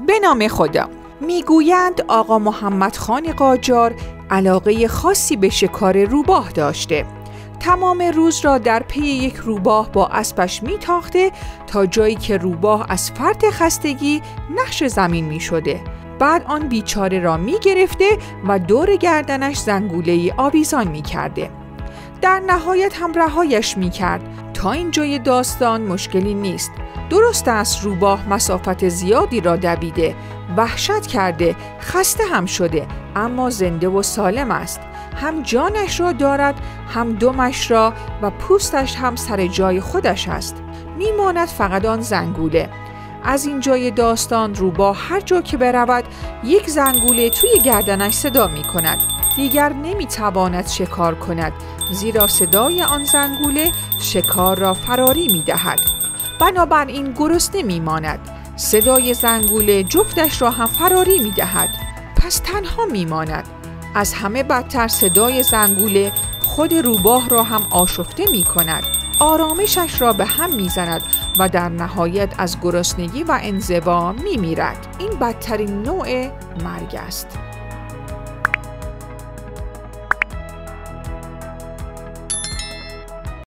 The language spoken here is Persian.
به نام خدا. میگویند آقا محمد خان قاجار علاقه خاصی به شکار روباه داشته. تمام روز را در پی یک روباه با اسبش میتاخته تا جایی که روباه از فرط خستگی نقش زمین می شده. بعد آن بیچاره را می گرفته و دور گردنش زنگوله‌ای آویزان می کرده. در نهایت هم رهایش می کرد. تا اینجای داستان مشکلی نیست. درست است روباه مسافت زیادی را دویده، وحشت کرده، خسته هم شده، اما زنده و سالم است. هم جانش را دارد، هم دمش را و پوستش هم سر جای خودش است. میماند فقط آن زنگوله. از این جای داستان روباه هر جا که برود یک زنگوله توی گردنش صدا می کند. دیگر نمی تواند شکار کند، زیرا صدای آن زنگوله شکار را فراری می دهد. بنابراین گرسنه می ماند. صدای زنگوله جفتش را هم فراری می دهد. پس تنها می ماند. از همه بدتر صدای زنگوله خود روباه را هم آشفته می کند. آرامشش را به هم می زند و در نهایت از گرسنگی و انزوا می میرد. این بدترین نوع مرگ است.